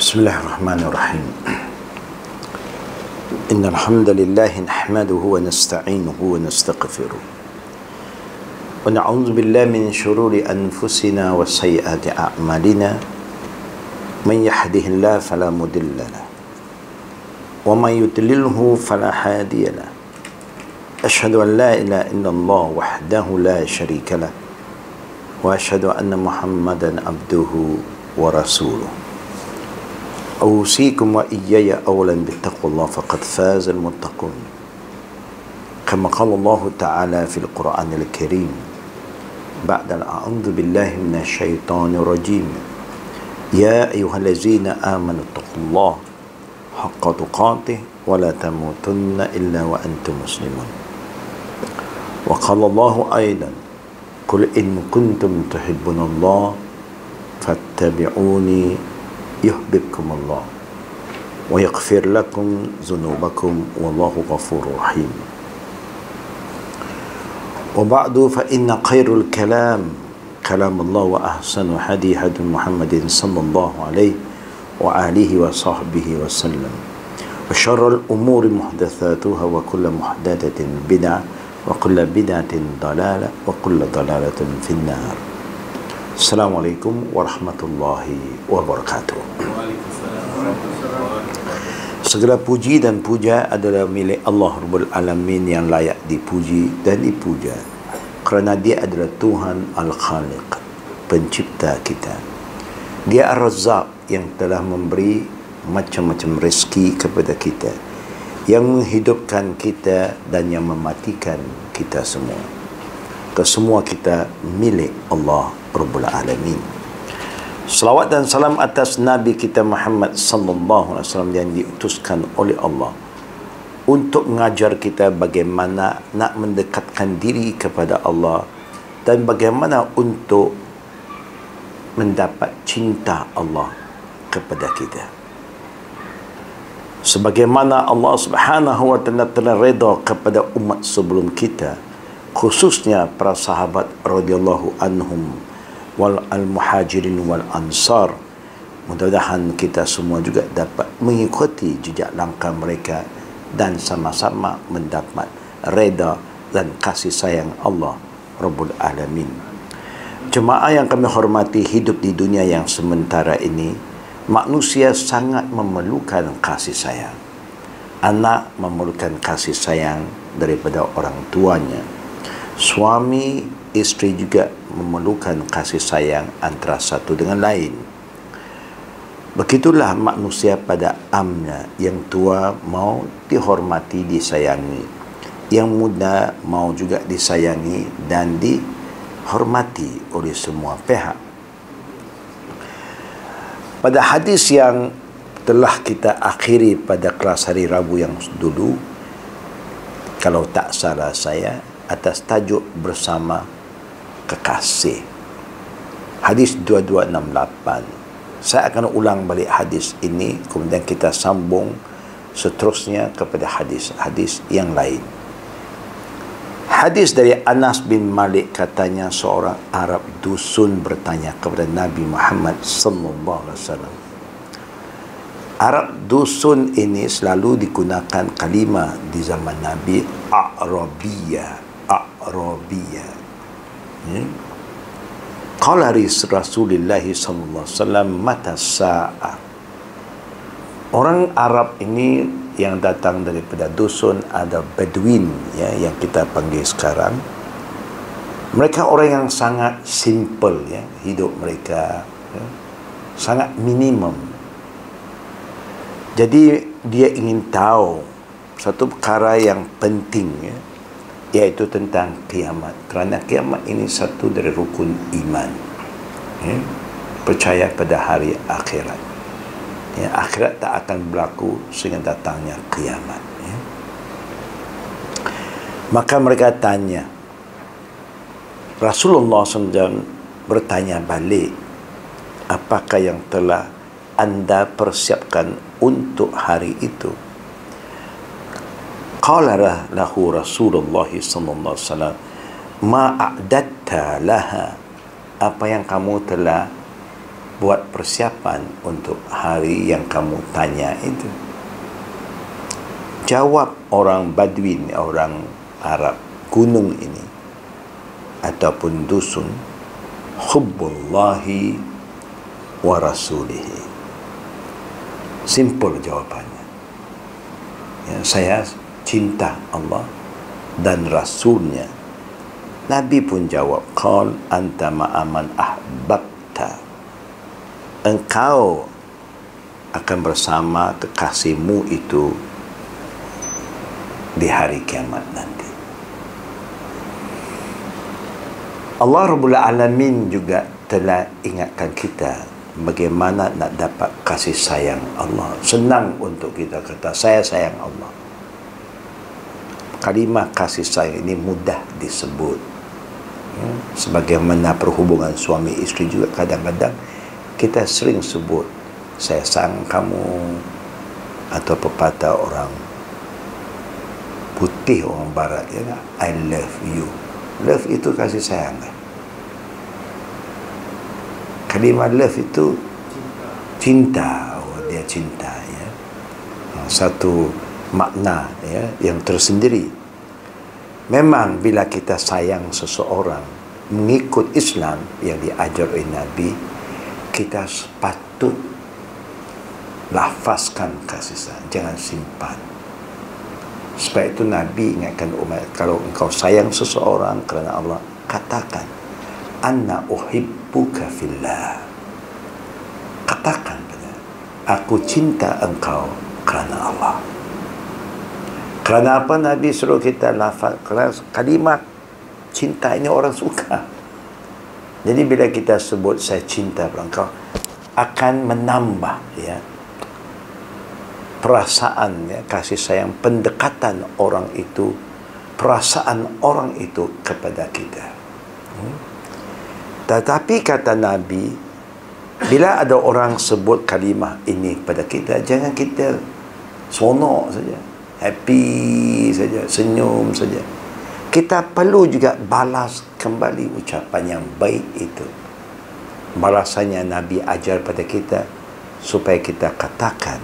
Bismillahirrahmanirrahim. Innal hamdalillah nahmaduhu wa nasta'inuhu wa nastaghfiruh. Wa na'udzu billahi min shururi anfusina wa sayyiati a'malina. Man yahdihillahu fala mudilla lahu wa man yudlilhu fala hadiya lahu. Asyhadu an la ilaha illallah wahdahu la syarika lahu wa asyhadu anna Muhammadan abduhu wa rasuluh. أوصيكم وإياي أولا بتقوى الله فقد فاز المتقون كما قال الله تعالى في القرآن الكريم بعد أعوذ بالله من الشيطان الرجيم يا أيها الذين آمنوا اتقوا الله حق تقاته ولا تموتن إلا وأنتم مسلمون وقال الله أيضا قل إن كنتم تحبون الله فاتبعوني يحببكم الله ويغفر لكم ذنوبكم والله غفور رحيم وبعد فإن خير الكلام كلام الله وأحسن هدي هدي محمد صلى الله عليه وآله وصحبه وسلم وشر الأمور محدثاتها وكل محدثة بدعة وكل بدعة ضلالة وكل ضلالة في النار. Assalamualaikum warahmatullahi wabarakatuh. Segala puji dan puja adalah milik Allah Rabbul Alamin yang layak dipuji dan dipuja kerana Dia adalah Tuhan Al-Khaliq, pencipta kita. Dia Ar-Razzaq yang telah memberi macam-macam rezeki kepada kita, yang menghidupkan kita dan yang mematikan kita semua. Kesemua kita milik Allah Rabbul Alamin. Salawat dan salam atas Nabi kita Muhammad sallallahu alaihi wasallam yang diutuskan oleh Allah untuk mengajar kita bagaimana nak mendekatkan diri kepada Allah dan bagaimana untuk mendapat cinta Allah kepada kita. Sebagaimana Allah Subhanahu wa taala telah redha kepada umat sebelum kita, khususnya para sahabat radhiyallahu anhum wal al-muhajirin wal ansar. Mudah-mudahan kita semua juga dapat mengikuti jejak langkah mereka dan sama-sama mendapat redha dan kasih sayang Allah Rabbul Alamin. Jemaah yang kami hormati, hidup di dunia yang sementara ini, manusia sangat memerlukan kasih sayang. Anak memerlukan kasih sayang daripada orang tuanya. Suami, isteri juga memerlukan kasih sayang antara satu dengan lain. Begitulah manusia pada amnya. Yang tua mau dihormati, disayangi. Yang muda mau juga disayangi dan dihormati oleh semua pihak. Pada hadis yang telah kita akhiri pada kelas hari Rabu yang dulu, kalau tak salah saya, atas tajuk bersama kekasih, hadis 2268. Saya akan ulang balik hadis ini, kemudian kita sambung seterusnya kepada hadis-hadis yang lain. Hadis dari Anas bin Malik, katanya seorang Arab dusun bertanya kepada Nabi Muhammad sallallahu alaihi wasallam. Arab dusun ini selalu digunakan kalimah di zaman Nabi, Arabiyah. Qala Rasulullah sallallahu alaihi wasallam, mata sa'ah. Orang Arab ini yang datang daripada dusun, ada Bedouin ya, yang kita panggil sekarang. Mereka orang yang sangat simple ya, hidup mereka ya, sangat minimum. Jadi dia ingin tahu satu perkara yang penting ya, iaitu tentang kiamat. Kerana kiamat ini satu dari rukun iman ya, percaya pada hari akhirat ya, akhirat tak akan berlaku sehingga datangnya kiamat ya. Maka mereka tanya, Rasulullah SAW bertanya balik, apakah yang telah anda persiapkan untuk hari itu? Qala lahu Rasulullah sallallahu alaihi wasallam, ma a'datta laha, apa yang kamu telah buat persiapan untuk hari yang kamu tanya itu. Jawab orang Badwin, orang Arab gunung ini ataupun dusun, hubbullahi wa rasulihi. Simple jawabannya. Ya, saya cinta Allah dan Rasulnya. Nabi pun jawab, qal anta ma'aman ahbabta. Engkau akan bersama kekasihmu itu di hari kiamat nanti. Allah Rabbul Alamin juga telah ingatkan kita bagaimana nak dapat kasih sayang Allah. Senang untuk kita kata, saya sayang Allah. Kalimah kasih sayang ini mudah disebut. Sebagaimana perhubungan suami isteri juga kadang-kadang kita sering sebut, saya sayang kamu, atau pepatah orang putih, orang barat, ya, I love you. Love itu kasih sayang. Kalimah love itu cinta. Oh, dia cinta, ya. Satu makna, ya, yang tersendiri. Memang bila kita sayang seseorang mengikut Islam yang diajar oleh Nabi, kita patut lafazkan kasih sayang, jangan simpan. Sebab itu Nabi ingatkan umat, kalau engkau sayang seseorang kerana Allah, katakan, anna uhibbuka fillah. Katakan, aku cinta engkau kerana Allah. Kerana apa Nabi suruh kita lafaz? Kerana kalimat cinta ini orang suka. Jadi bila kita sebut saya cinta pada engkau, akan menambah, ya, perasaan, ya, kasih sayang, pendekatan orang itu, perasaan orang itu kepada kita. Tetapi kata Nabi, bila ada orang sebut kalimah ini pada kita, jangan kita sonok saja, happy saja, senyum saja. Kita perlu juga balas kembali ucapan yang baik itu. Balasannya Nabi ajar pada kita supaya kita katakan,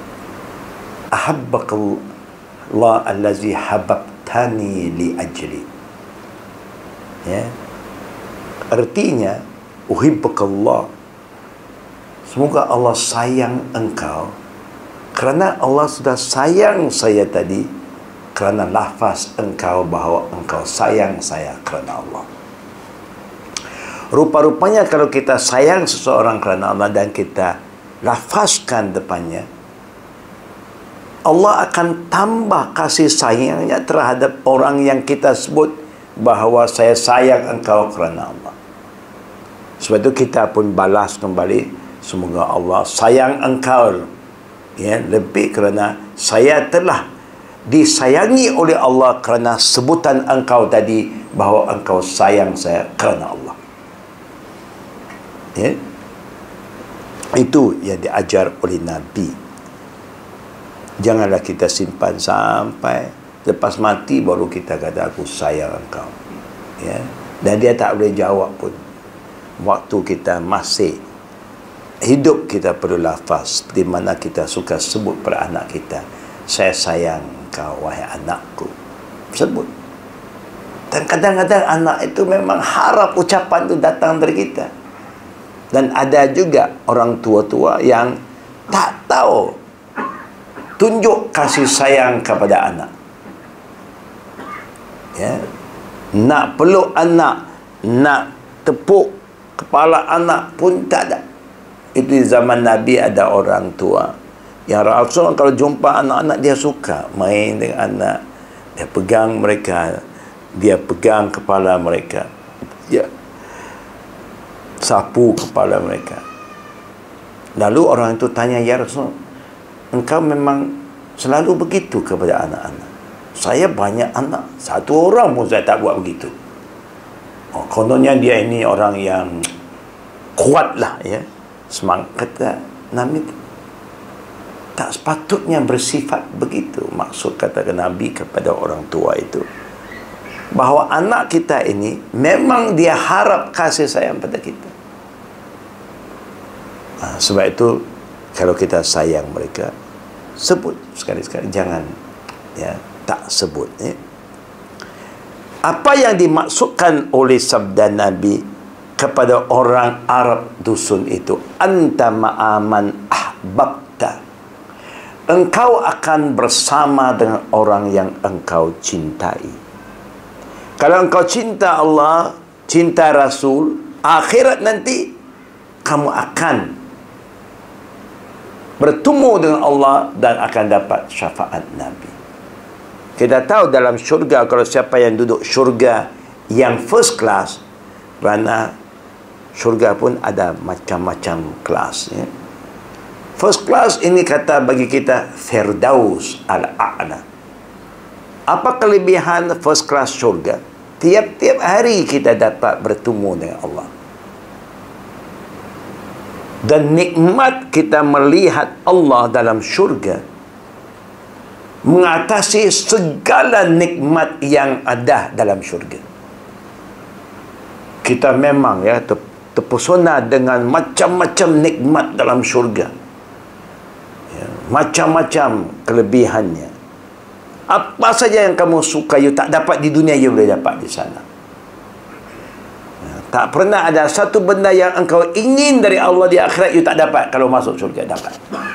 ahabbakallah allazi hababtani li ajli. Ya. Artinya, uhibbakallah, semoga Allah sayang engkau kerana Allah sudah sayang saya tadi, kerana lafaz engkau bahawa engkau sayang saya kerana Allah. Rupa-rupanya kalau kita sayang seseorang kerana Allah dan kita lafazkan depannya, Allah akan tambah kasih sayangnya terhadap orang yang kita sebut bahawa saya sayang engkau kerana Allah. Sebab itu kita pun balas kembali, semoga Allah sayang engkau, ya, lebih kerana saya telah disayangi oleh Allah kerana sebutan engkau tadi bahawa engkau sayang saya kerana Allah. Ya. Itu yang diajar oleh Nabi. Janganlah kita simpan sampai lepas mati baru kita kata aku sayang engkau. Ya. Dan dia tak boleh jawab pun. Waktu kita masih hidup kita perlu lafaz di mana kita suka sebut pada anak kita, saya sayang kau wahai anakku, sebut. Dan kadang-kadang anak itu memang harap ucapan itu datang dari kita. Dan ada juga orang tua-tua yang tak tahu tunjuk kasih sayang kepada anak, ya, nak peluk anak, nak tepuk kepala anak pun tak ada. Itu di zaman Nabi ada orang tua yang Rasul kalau jumpa anak-anak dia suka main dengan anak, dia pegang mereka, dia pegang kepala mereka, dia sapu kepala mereka. Lalu orang itu tanya, ya Rasul, engkau memang selalu begitu kepada anak-anak? Saya banyak anak, satu orang pun saya tak buat begitu. Oh, kononnya dia ini orang yang kuat lah, ya, semangat. Kata Nabi, tak sepatutnya bersifat begitu. Maksud kata Nabi kepada orang tua itu bahawa anak kita ini memang dia harap kasih sayang pada kita. Sebab itu kalau kita sayang mereka, sebut sekali-sekali, jangan tak sebut. Apa yang dimaksudkan oleh sabda Nabi kepada orang Arab dusun itu, anta ma'aman ahbabta, engkau akan bersama dengan orang yang engkau cintai. Kalau engkau cinta Allah, cinta Rasul, akhirat nanti kamu akan bertemu dengan Allah dan akan dapat syafaat Nabi. Kita tahu dalam syurga, kalau siapa yang duduk syurga yang first class, kerana syurga pun ada macam-macam kelas. First class ini kata bagi kita Firdaus al-A'la. Apa kelebihan first class syurga? Tiap-tiap hari kita dapat bertemu dengan Allah. Dan nikmat kita melihat Allah dalam syurga mengatasi segala nikmat yang ada dalam syurga. Kita memang terpesona dengan macam-macam nikmat dalam syurga. Macam-macam kelebihannya. Apa saja yang kamu suka, you tak dapat di dunia, you boleh dapat di sana. Tak pernah ada satu benda yang engkau ingin dari Allah di akhirat, you tak dapat. Kalau masuk syurga, dapat.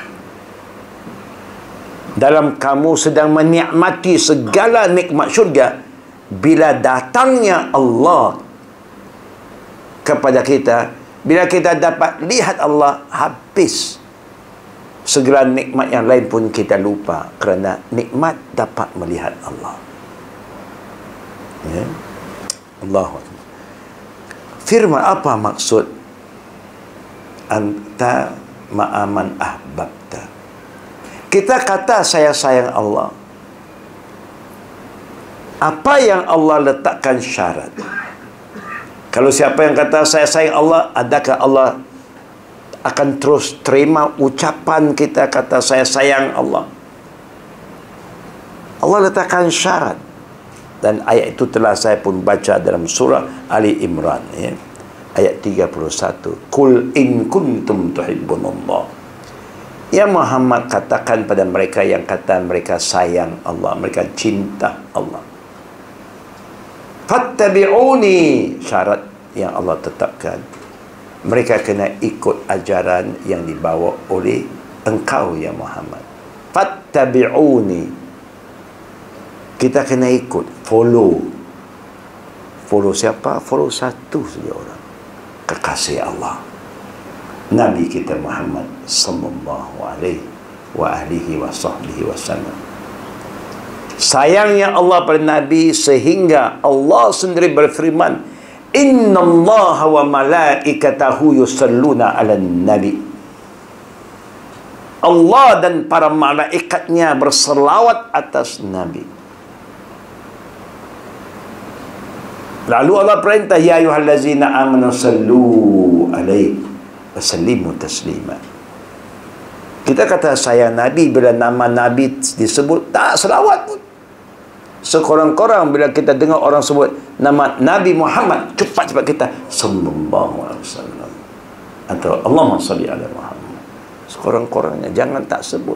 Dalam kamu sedang menikmati segala nikmat syurga, bila datangnya Allah kepada kita, bila kita dapat lihat Allah, habis segala nikmat yang lain pun kita lupa, kerana nikmat dapat melihat Allah. Allahu Akbar. Firman apa maksud anta ma'aman ahbabta? Kita kata saya sayang Allah. Apa yang Allah letakkan syarat? Kalau siapa yang kata saya sayang Allah, adakah Allah akan terus terima ucapan kita kata saya sayang Allah? Allah letakkan syarat. Dan ayat itu telah saya pun baca dalam surah Ali Imran, ayat 31. Qul in kuntum tuhibbunallah. Ya Muhammad, katakan pada mereka yang kata mereka sayang Allah, mereka cinta Allah. Fattabi'uni, syarat yang Allah tetapkan. Mereka kena ikut ajaran yang dibawa oleh engkau ya Muhammad. Fattabi'uni. Kita kena ikut, follow. Follow siapa? Follow satu saja orang. Kekasih Allah, Nabi kita Muhammad sallallahu alaihi wa alihi wa sahbihi wasallam. Sayangnya Allah pada Nabi sehingga Allah sendiri berfirman, innallaha wa malaikatahu yusalluna 'alan nabi. Allah dan para malaikatnya berselawat atas Nabi. Lalu Allah perintah, ya ayyuhallazina amanu sallu alaihi wasallimu taslima. Kita kata sayang Nabi, bila nama Nabi disebut tak selawat pun. Sekorang-korang bila kita dengar orang sebut nama Nabi Muhammad, cepat-cepat kita sallallahu alaihi wasallam atau Allahumma salli ala Muhammad. Sekorang-korangnya jangan tak sebut.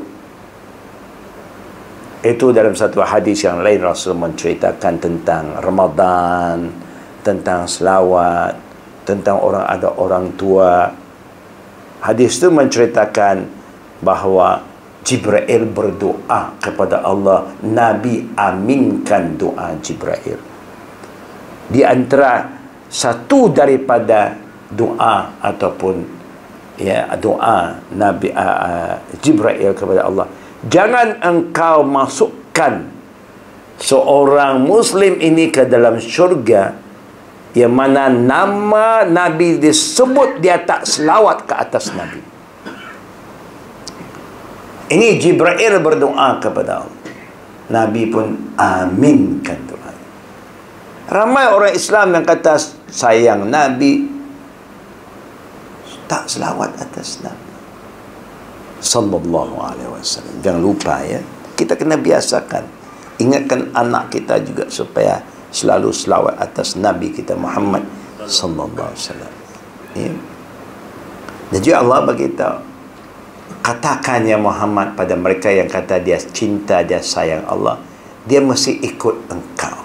Itu dalam satu hadis yang lain Rasul menceritakan tentang Ramadan, tentang selawat, tentang orang ada orang tua. Hadis itu menceritakan bahawa Jibril berdoa kepada Allah, Nabi aminkan doa Jibril. Di antara satu daripada doa ataupun doa Nabi Jibril kepada Allah, jangan engkau masukkan seorang Muslim ini ke dalam syurga yang mana nama Nabi disebut dia tak selawat ke atas Nabi. Ini Jibril berdoa kepada Allah, Nabi pun aminkan doa. Ramai orang Islam yang kata sayang Nabi, tak selawat atas Nabi sallallahu alaihi wasallam. Jangan lupa kita kena biasakan, ingatkan anak kita juga supaya selalu selawat atas Nabi kita Muhammad sallallahu alaihi wasallam. Jadi Allah beritahu, katakan ya Muhammad pada mereka yang kata dia cinta, dia sayang Allah, dia mesti ikut engkau.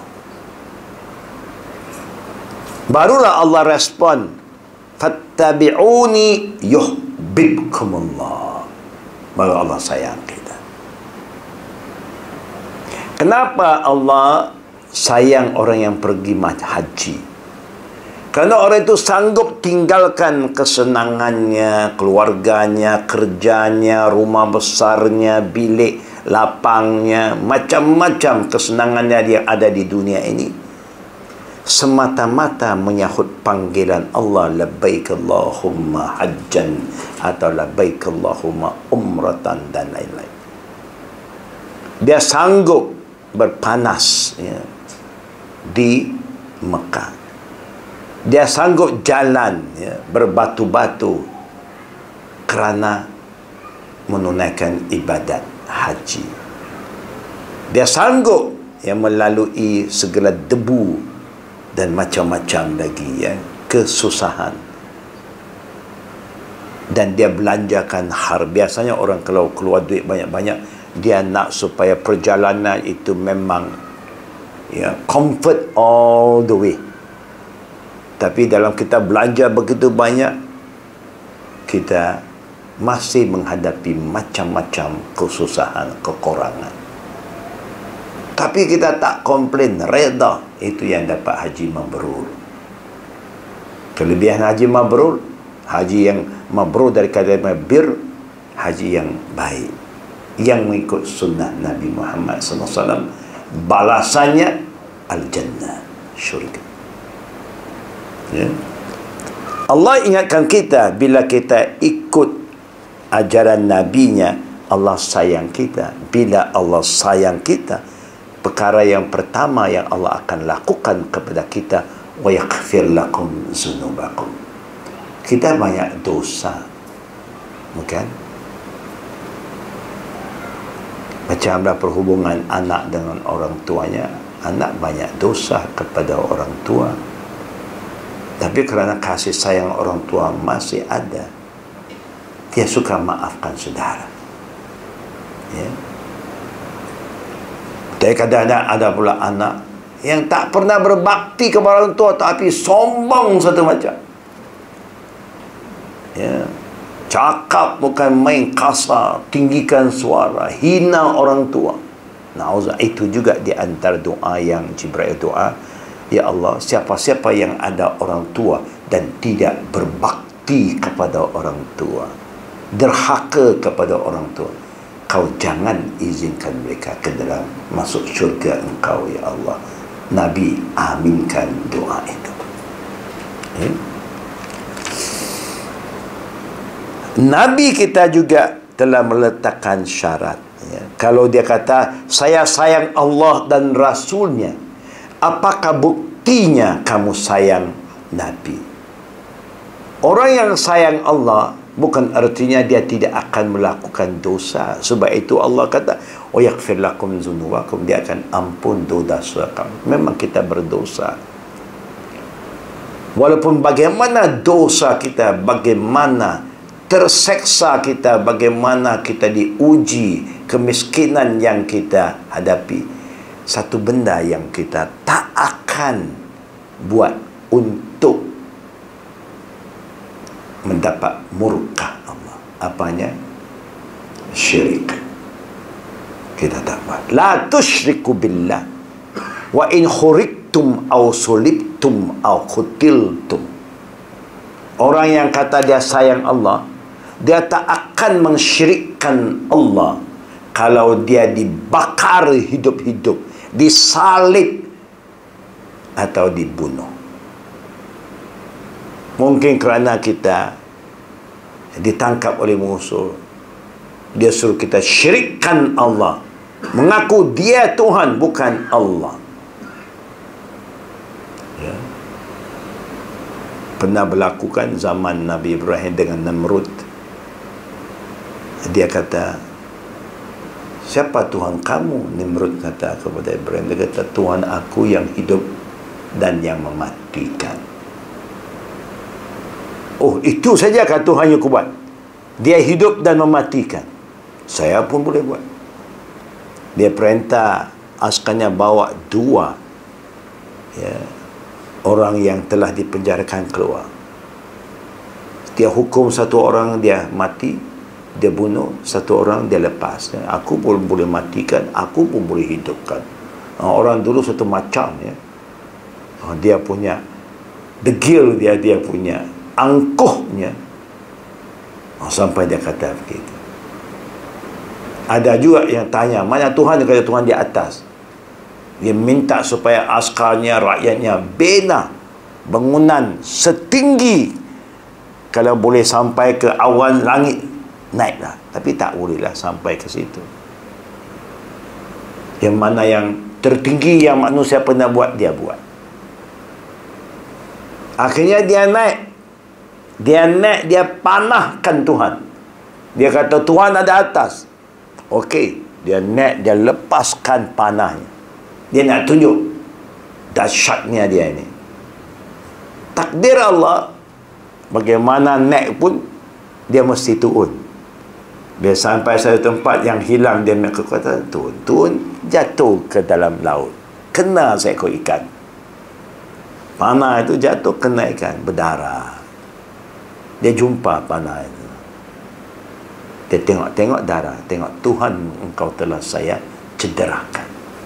Barulah Allah respon, fattabi'uni yuhibbukumullah. Baru Allah sayang kita. Kenapa Allah sayang orang yang pergi haji? Kerana orang itu sanggup tinggalkan kesenangannya, keluarganya, kerjanya, rumah besarnya, bilik lapangnya, macam-macam kesenangannya yang ada di dunia ini, semata-mata menyahut panggilan Allah, labbaik Allahumma hajjan atau labbaik Allahumma umratan dan lain-lain. Dia sanggup berpanas di Mekah. Dia sanggup jalan berbatu-batu kerana menunaikan ibadat haji. Dia sanggup melalui segala debu dan macam-macam lagi kesusahan. Dan dia belanjakan biasanya orang kalau keluar duit banyak-banyak, dia nak supaya perjalanan itu memang comfort all the way. Tapi dalam kita belanja begitu banyak, kita masih menghadapi macam-macam kesusahan, kekurangan. Tapi kita tak komplain, reda. Itu yang dapat haji mabrur. Kelebihan haji mabrur, haji yang mabrur dari kalimat bir, haji yang baik, yang mengikut sunnah Nabi Muhammad SAW, balasannya al-jannah, syurga. Allah ingatkan kita, bila kita ikut ajaran nabinya, Allah sayang kita. Bila Allah sayang kita, perkara yang pertama yang Allah akan lakukan kepada kita, wa yaghfir lakum dzunubakum. Kita banyak dosa, bukan? Macam dalam perhubungan anak dengan orang tuanya, anak banyak dosa kepada orang tua. Tapi kerana kasih sayang orang tua masih ada, dia suka maafkan saudara. Tapi kadang-kadang ada pula anak yang tak pernah berbakti kepada orang tua, tapi sombong satu macam. Cakap bukan main, kasar, tinggikan suara, hina orang tua. Na'udzubillah. Itu juga di antara doa yang Jibril doa, ya Allah, siapa-siapa yang ada orang tua dan tidak berbakti kepada orang tua, derhaka kepada orang tua, kau jangan izinkan mereka ke dalam masuk syurga engkau, ya Allah. Nabi aminkan doa itu. Nabi kita juga telah meletakkan syarat. Kalau dia kata, saya sayang Allah dan Rasulnya, apakah buktinya kamu sayang Nabi? Orang yang sayang Allah bukan artinya dia tidak akan melakukan dosa. Sebab itu Allah kata, "Wa yaghfir lakum dzunubakum." Dia akan ampun dosa kamu. Memang kita berdosa. Walaupun bagaimana dosa kita, bagaimana terseksa kita, bagaimana kita diuji, kemiskinan yang kita hadapi, satu benda yang kita tak akan buat untuk mendapat murka Allah. Apanya? Syirik. Kita tak buat. La tusyriku billah wa in khuriktum aw sulibtum aw qutiltum. Orang yang kata dia sayang Allah, dia tak akan mensyirikkan Allah kalau dia dibakar hidup-hidup, disalib atau dibunuh. Mungkin kerana kita ditangkap oleh musuh, dia suruh kita syirikkan Allah, mengaku dia Tuhan, bukan Allah. Pernah berlakukan zaman Nabi Ibrahim dengan Namrud. Dia kata, siapa Tuhan kamu? Nimrud kata kepada Ibrahim. Dia kata, Tuhan aku yang hidup dan yang mematikan. Oh, itu saja kata Tuhan yang kuat. Dia hidup dan mematikan. Saya pun boleh buat. Dia perintah askarnya bawa 2 orang yang telah dipenjarakan keluar. Dia hukum 1 orang, dia mati. Dia bunuh 1 orang, dia lepas. Aku pun boleh matikan, aku pun boleh hidupkan. Orang dulu satu macam, ya. Dia punya degil, dia punya angkuhnya, sampai dia kata begitu. Ada juga yang tanya, mana Tuhan? Dia kata Tuhan di atas. Dia minta supaya askarnya, rakyatnya bina bangunan setinggi, kalau boleh sampai ke awan langit, naiklah. Tapi tak bolehlah sampai ke situ. Yang mana yang tertinggi yang manusia pernah buat, dia buat. Akhirnya dia naik, dia panahkan Tuhan. Dia kata Tuhan ada atas. Okey, dia naik, dia lepaskan panahnya. Dia nak tunjuk dahsyatnya dia ini. Takdir Allah, bagaimana naik pun dia mesti turun. Dia sampai satu tempat yang hilang, dia nak kata turun, jatuh ke dalam laut, kena seekor ikan. Panah itu jatuh kena ikan, berdarah. Dia jumpa panah itu. Dia tengok darah. Tengok, Tuhan, engkau telah saya cederakan.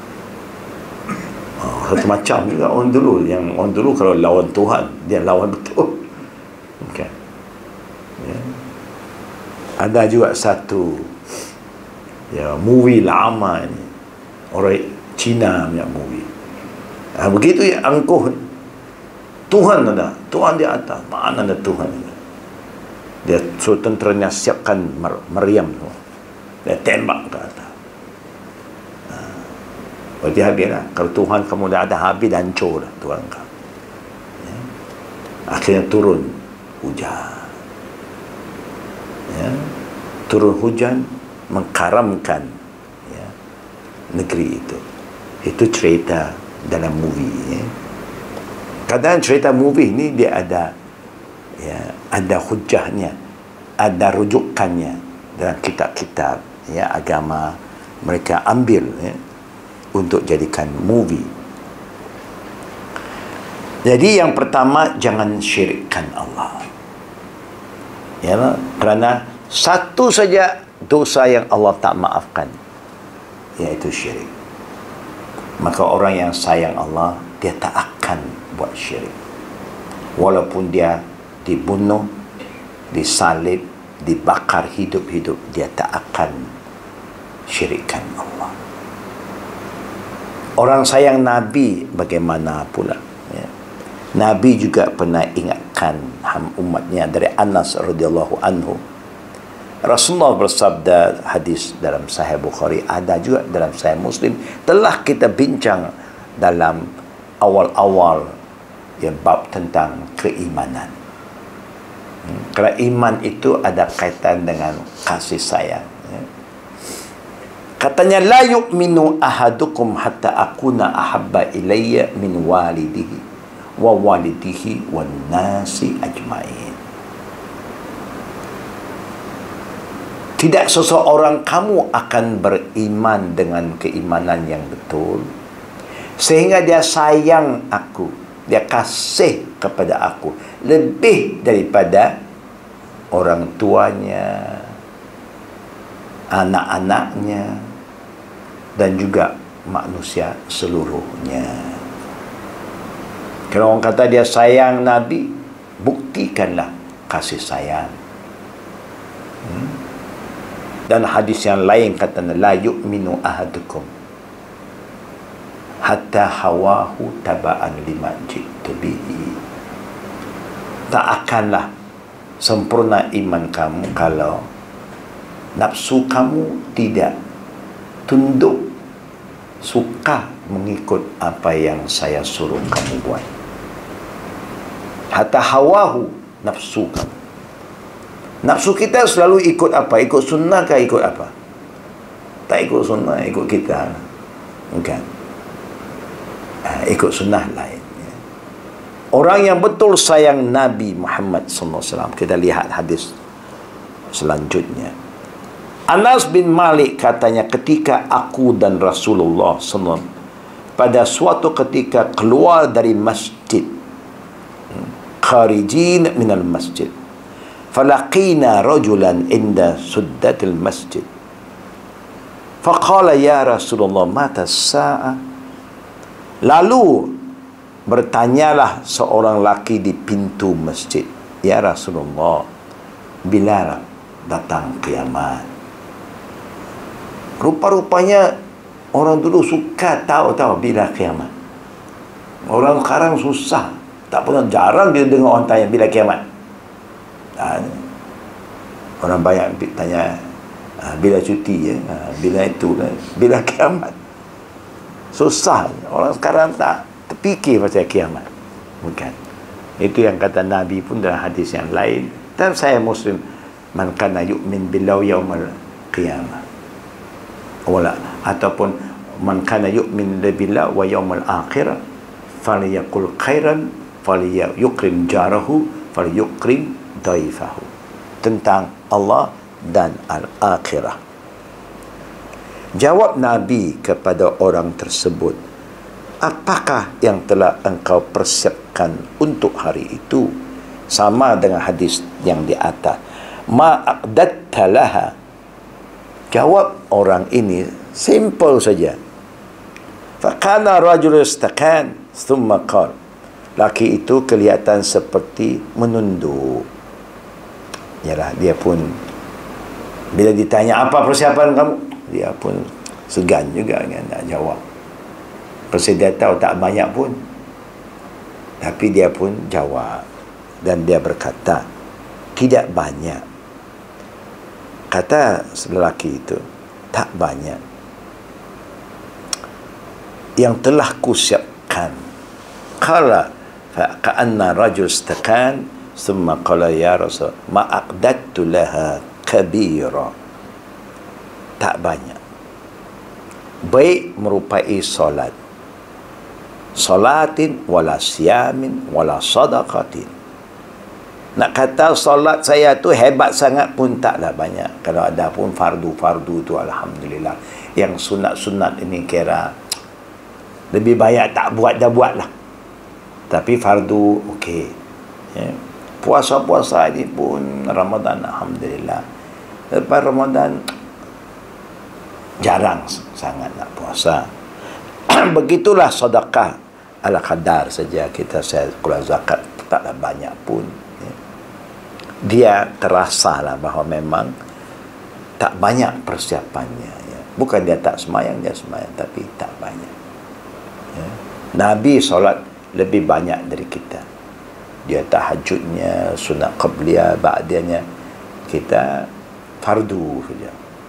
Satu macam juga orang dulu. Yang orang dulu kalau lawan Tuhan, dia lawan betul. Okay. Ya. Ada juga satu movie lama ini. Orang Cina punya movie. Begitu ya, angkuh. Tuhan ada. Tuhan di atas. Mana ada Tuhan? Dia suruh tenteranya siapkan meriam tu. Dia tembak ke atas. Berarti habislah. Kalau Tuhan kamu dah ada, habis dan hancur dah Tuhan kamu. Ya. Akhirnya turun hujan. Ya. Turun hujan mengkaramkan, ya, negeri itu. Itu cerita dalam movie. Ya. Kadang cerita movie ni dia ada, ya, ada hujahnya, ada rujukannya dalam kitab-kitab, ya, agama. Mereka ambil, ya, untuk jadikan movie. Jadi yang pertama, jangan syirikkan Allah, ya, kerana satu saja dosa yang Allah tak maafkan, iaitu syirik. Maka orang yang sayang Allah, dia tak akan buat syirik. Walaupun dia dibunuh, disalib, dibakar hidup-hidup, dia tak akan syirikkan Allah. Orang sayang Nabi bagaimana pula, ya. Nabi juga pernah ingatkan umatnya. Dari Anas radhiyallahu anhu, Rasulullah bersabda, hadis dalam Sahih Bukhari, ada juga dalam Sahih Muslim, telah kita bincang dalam awal-awal, ya, bab tentang keimanan. Kerana iman itu ada kaitan dengan kasih sayang, ya. Katanya, la yu'minu ahadukum hatta akuna ahabba ilayya min walidihi wa walidihi wan nasi ajma'in. Tidak seseorang kamu akan beriman dengan keimanan yang betul sehingga dia sayang aku, dia kasih kepada aku lebih daripada orang tuanya, anak-anaknya, dan juga manusia seluruhnya. Kalau orang kata dia sayang Nabi, buktikanlah kasih sayang. Dan hadis yang lain kata, la yu'minu ahadukum hatta hawahu taba'an lima jitu bihi. Tak akanlah sempurna iman kamu kalau nafsu kamu tidak tunduk, suka mengikut apa yang saya suruh kamu buat. Hatta hawahu, nafsu kamu. Nafsu kita selalu ikut apa? Ikut sunnah kah ikut apa? Tak ikut sunnah, ikut kita. Bukan. Ikut sunnah lain. Orang yang betul sayang Nabi Muhammad SAW. Kita lihat hadis selanjutnya. Anas bin Malik katanya, ketika aku dan Rasulullah SAW pada suatu ketika keluar dari masjid, kharijin minal masjid, falaqina rajulan inda suddatil masjid, faqala ya Rasulullah mata sa'a. Lalu bertanyalah seorang laki di pintu masjid, ya Rasulullah, bila datang kiamat? Rupa-rupanya orang dulu suka tahu bila kiamat. Orang sekarang susah, tak pernah, jarang dia dengar orang tanya bila kiamat. Orang banyak tanya bila cuti, ya, bila itu, bila kiamat. Susah. Orang sekarang tak terfikir pasal kiamat. Bukan. Itu yang kata Nabi pun dalam hadis yang lain. Dan saya Muslim, man kana yu'min billahi yaumal qiyamah. Wala, ataupun man kana yu'min billahi wa yaumal akhirah falyaqul khairan falyukrim jarahu falyukrim daifahu. Tentang Allah dan al-akhirah. Jawab Nabi kepada orang tersebut, apakah yang telah engkau persiapkan untuk hari itu? Sama dengan hadis yang di atas. Ma'aqdatta laha. Jawab orang ini simple saja. Fakana rajul istakan thumma qala. Laki itu kelihatan seperti menunduk. Yalah, dia pun bila ditanya apa persiapan kamu, dia pun segan juga kan nak jawab. Pasal dia tahu tak banyak pun. Tapi dia pun jawab. Dan dia berkata, tidak banyak. Kata lelaki itu, tak banyak. Yang telah kusiapkan. Qala fa'anna rajul istakan thumma qala ya Rasul ma'aqdattu laha kabira. Tak banyak. Baik merupai solat. Salatin wala siyamin wala sadaqatin. Nak kata solat saya tu hebat sangat pun taklah banyak. Kalau ada pun fardu-fardu tu alhamdulillah. Yang sunat-sunat ini kira lebih banyak tak buat dah buat lah. Tapi fardu okey. Ya. Puasa-puasa ini pun Ramadan alhamdulillah. Lepas Ramadan jarang sangat nak puasa. Begitulah sedekah ala kadar saja. Saya keluar zakat taklah banyak pun, ya. Dia terasalah bahawa memang tak banyak persiapannya, ya. Bukan dia tak semayang, dia semayang, tapi tak banyak, ya. Nabi solat lebih banyak dari kita. Dia tahajudnya, sunat qabliyah, ba'diyahnya. Kita fardu saja.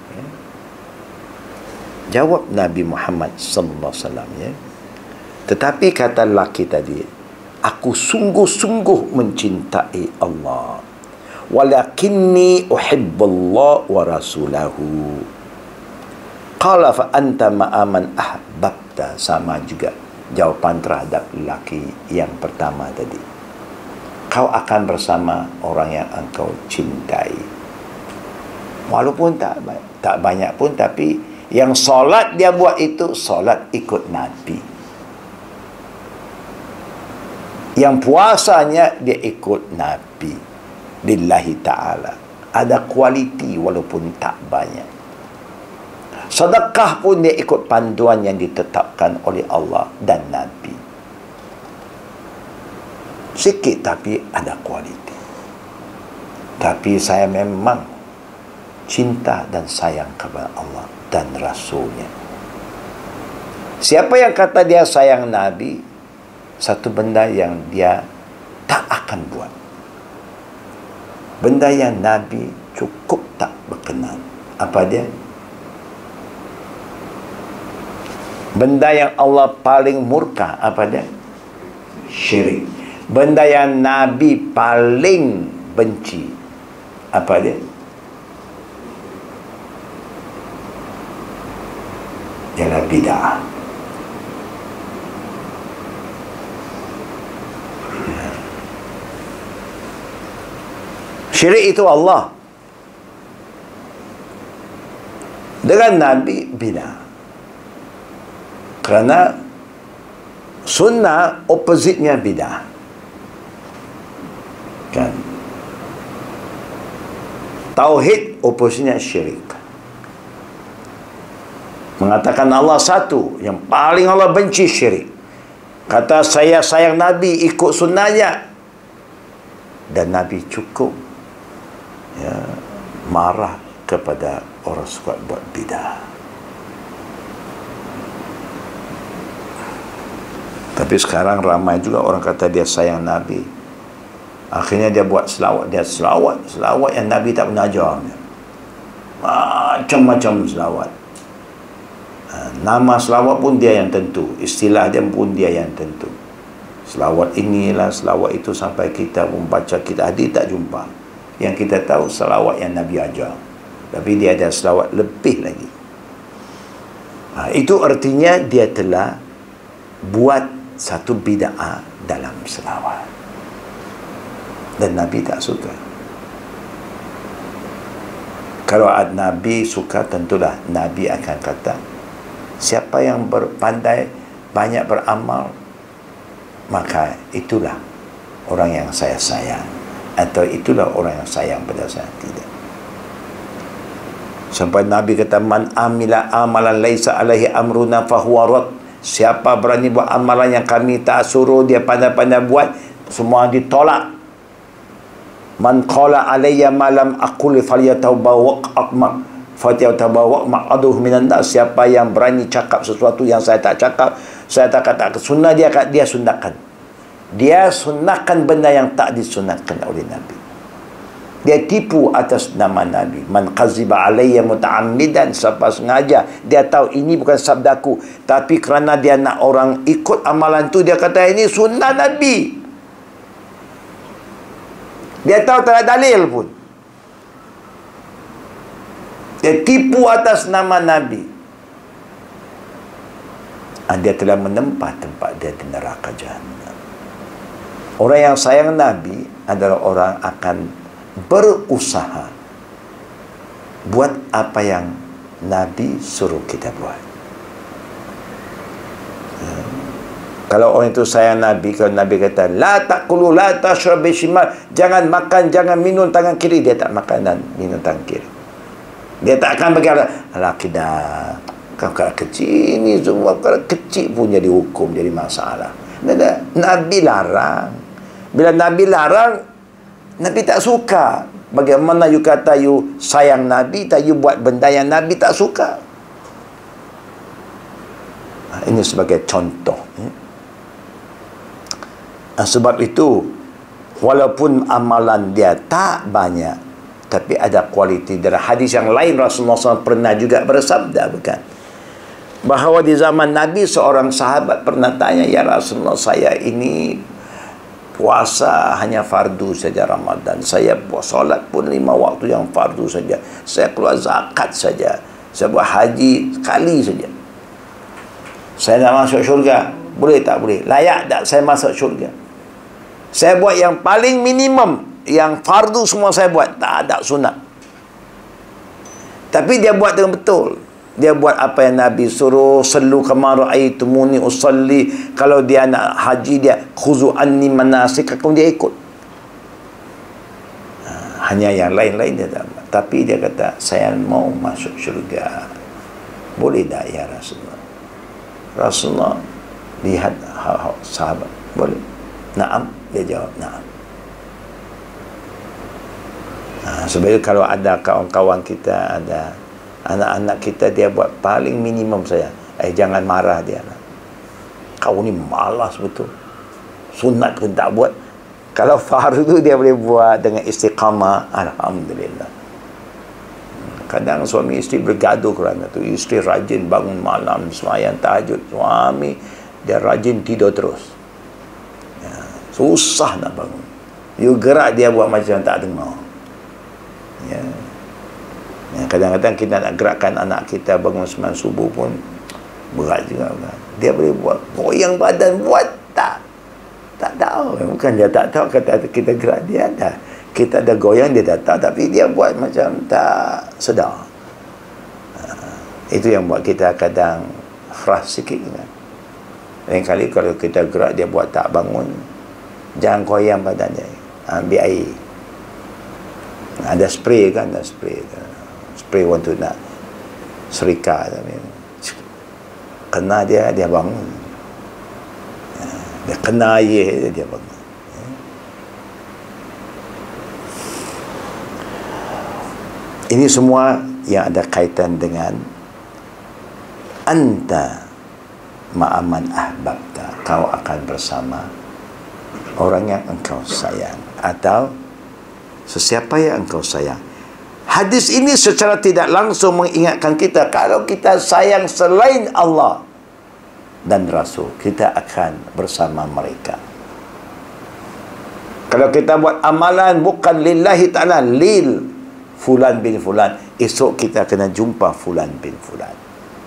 Jawab Nabi Muhammad sallallahu alaihi wasallam, ya. Tetapi kata lelaki tadi, aku sungguh-sungguh mencintai Allah. Walakinni uhibbullah wa rasulahu. Qala fa anta ma'aman ahbabta. Sama juga jawapan terhadap lelaki yang pertama tadi. Kau akan bersama orang yang engkau cintai. Walaupun tak banyak pun, tapi yang solat dia buat itu solat ikut Nabi. Yang puasanya dia ikut Nabi. Lillahi ta'ala. Ada kualiti walaupun tak banyak. Sedekah pun dia ikut panduan yang ditetapkan oleh Allah dan Nabi. Sikit tapi ada kualiti. Tapi saya memang cinta dan sayang kepada Allah dan Rasulnya. Siapa yang kata dia sayang Nabi, satu benda yang dia tak akan buat. Benda yang Nabi cukup tak berkenan. Apa dia? Benda yang Allah paling murka. Apa dia? Syirik. Benda yang Nabi paling benci. Apa dia? Ialah bid'ah. Syirik itu Allah. Dengan Nabi, bina. Kerana sunnah opposite-nya bidah. Kan? Tauhid opposite-nya syirik. Mengatakan Allah satu, yang paling Allah benci syirik. Kata saya sayang Nabi, ikut sunnahnya. Dan Nabi cukup marah kepada orang suka buat bidah. Tapi sekarang ramai juga orang kata dia sayang Nabi. Akhirnya dia buat selawat. Dia selawat yang Nabi tak pernah ajar. Macam-macam selawat. Nama selawat pun dia yang tentu. Istilah dia pun dia yang tentu. Selawat inilah, selawat itu, sampai kita membaca kita hadis tak jumpa. Yang kita tahu selawat yang Nabi ajar. Tapi dia ada selawat lebih lagi. Itu artinya dia telah buat satu bid'ah dalam selawat. Dan Nabi tak suka. Kalau Nabi suka, tentulah Nabi akan kata, siapa yang berpandai banyak beramal, maka itulah orang yang saya sayang, atau itulah orang yang sayang pada saya. Tidak. Sampai Nabi kata, man amila amalan laisa alaihi amruna fahuwa rad. Siapa berani buat amalan yang kami tak suruh dia pandai-pandai buat, semua ditolak. Man qala alayya ma lam aqul falyatabawa maq'aduhu minan nar. Siapa yang berani cakap sesuatu yang saya tak cakap, saya tak kata sunnah, dia sunnahkan. Dia sunnahkan benda yang tak disunnahkan oleh Nabi. Dia tipu atas nama Nabi. Man qaziba alayya muta'ammidan, siapa sengaja, dia tahu ini bukan sabdaku, tapi kerana dia nak orang ikut amalan tu, dia kata ini sunnah Nabi. Dia tahu tak ada dalil pun. Dia tipu atas nama Nabi. Dia telah menempah tempat dia di neraka Jahannam. Orang yang sayang Nabi adalah orang akan berusaha buat apa yang Nabi suruh kita buat. Kalau orang itu sayang Nabi, kalau Nabi kata la taqulu la tashrab bishimal, jangan makan, jangan minum tangan kiri, dia tak makan dan minum tangan kiri. Dia tak akan bagi lelaki dah kakak kecil ni, semua kakak kecil pun jadi hukum, jadi masalah. Nabi larang. Bila Nabi larang, Nabi tak suka. Bagaimana you kata you sayang Nabi, tak you buat benda yang Nabi tak suka. Ini sebagai contoh. Sebab itu, walaupun amalan dia tak banyak, tapi ada kualiti. Dari hadis yang lain, Rasulullah SAW pernah juga bersabda, bukan? Bahawa di zaman Nabi, seorang sahabat pernah tanya, ya Rasulullah, saya ini puasa hanya fardu saja Ramadan. Saya puasa solat pun 5 waktu yang fardu saja. Saya keluar zakat saja. Saya buat haji sekali saja. Saya nak masuk syurga. Boleh tak boleh? Layak tak saya masuk syurga? Saya buat yang paling minimum, yang fardu semua saya buat, tak ada sunat. Tapi dia buat dengan betul. Dia buat apa yang Nabi suruh, sallu kama ra'aitumuni usalli. Kalau dia nak haji, dia khuzu anni manasikakum, dia ikut. Hanya yang lain-lain dia tak. Tapi dia kata, saya mau masuk syurga. Boleh tak ya Rasulullah? Rasulullah lihat sahabat, boleh? Naam, dia jawab naam. Sebab itu kalau ada kawan-kawan kita, ada anak-anak kita, dia buat paling minimum saja, jangan marah dia. Kau ni malas betul, sunat pun tak buat. Kalau fardu dia boleh buat dengan istiqamah, alhamdulillah. Kadang suami isteri bergaduh kerana tu. Isteri rajin bangun malam, sembahyang tahajud. Suami dia rajin tidur terus. Susah nak bangun. You gerak, dia buat macam tak dengar. Kadang-kadang kita nak gerakkan anak kita bangun sembahyang subuh pun berat juga kan? Dia boleh buat goyang badan, buat tak tahu. Bukan dia tak tahu, kata kita gerak, dia ada. Kita ada goyang, dia datang, tapi dia buat macam tak sedar. Itu yang buat kita kadang frust sikit kan. Lain kali kalau kita gerak, dia buat tak bangun, jangan goyang badan dia, ambil air. Ada spray kan, ada spray untuk nak serika, tapi kena dia bangun. Dia kena air, dia bangun. Ini semua yang ada kaitan dengan anta ma'aman ahbabta, kau akan bersama orang yang engkau sayang atau sesiapa yang engkau sayang. Hadis ini secara tidak langsung mengingatkan kita, kalau kita sayang selain Allah dan Rasul, kita akan bersama mereka. Kalau kita buat amalan bukan lillahi ta'ala, lil fulan bin fulan, esok kita kena jumpa fulan bin fulan.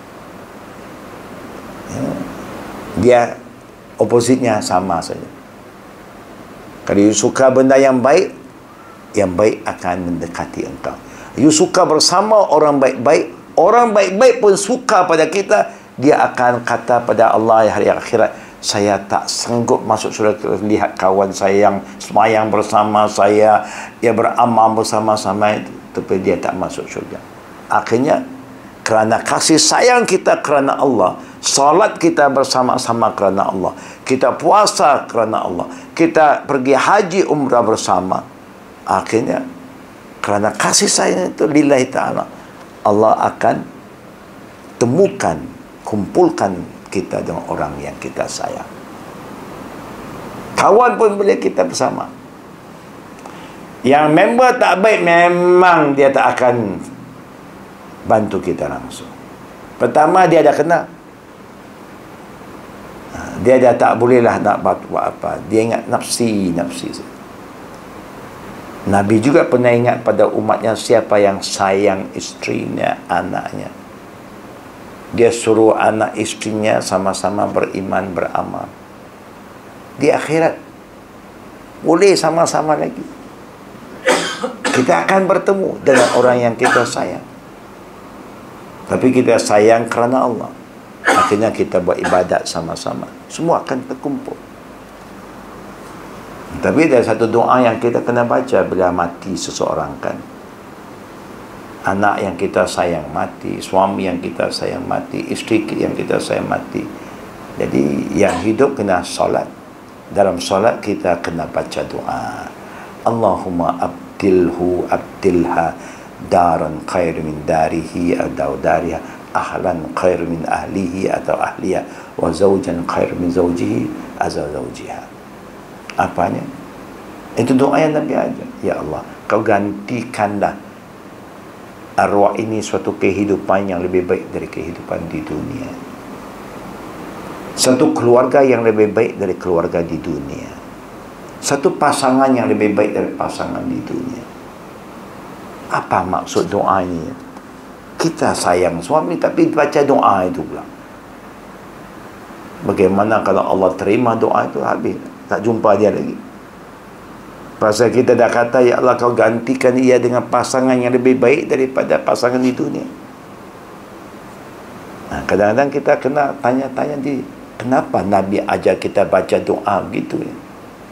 Dia opositnya sama saja. Kalau you suka benda yang baik akan mendekati engkau. You suka bersama orang baik-baik, orang baik-baik pun suka pada kita, dia akan kata pada Allah hari akhirat, saya tak sanggup masuk surga lihat kawan saya yang semayang bersama saya, dia beramal bersama-sama itu, tapi dia tak masuk surga. Akhirnya kerana kasih sayang kita kerana Allah, salat kita bersama-sama kerana Allah, kita puasa kerana Allah, kita pergi haji umrah bersama, akhirnya kerana kasih sayang itu lillahi ta'ala, Allah akan temukan, kumpulkan kita dengan orang yang kita sayang. Kawan pun boleh kita bersama. Yang member tak baik, memang dia tak akan bantu kita langsung. Pertama, dia dah kena, dia dah tak bolehlah nak buat apa, dia ingat nafsi. Nabi juga pernah ingat pada umatnya, siapa yang sayang isterinya, anaknya, dia suruh anak isterinya sama-sama beriman, beramal. Di akhirat boleh sama-sama lagi. Kita akan bertemu dengan orang yang kita sayang, tapi kita sayang kerana Allah, akhirnya kita buat ibadat sama-sama, semua akan terkumpul. Tapi ada satu doa yang kita kena baca bila mati seseorang kan. Anak yang kita sayang mati, suami yang kita sayang mati, isteri yang kita sayang mati. Jadi yang hidup kena solat. Dalam solat kita kena baca doa, Allahumma abdilha daran khair min darihi atau dariha, ahlan khair min ahlihi atau ahliha, wa zawjan khair min zawjihi atau zawjiha. Apanya? Itu doa yang Nabi ajar. Ya Allah, kau gantikanlah arwah ini suatu kehidupan yang lebih baik dari kehidupan di dunia, satu keluarga yang lebih baik dari keluarga di dunia, satu pasangan yang lebih baik dari pasangan di dunia. Apa maksud doa ini? Kita sayang suami tapi baca doa itu pula. Bagaimana kalau Allah terima doa itu, habis, tak jumpa dia lagi. Pasal kita dah kata, ya Allah kau gantikan ia dengan pasangan yang lebih baik daripada pasangan di dunia. Nah, kadang-kadang kita kena tanya-tanya diri, kenapa Nabi ajar kita baca doa begitu ya?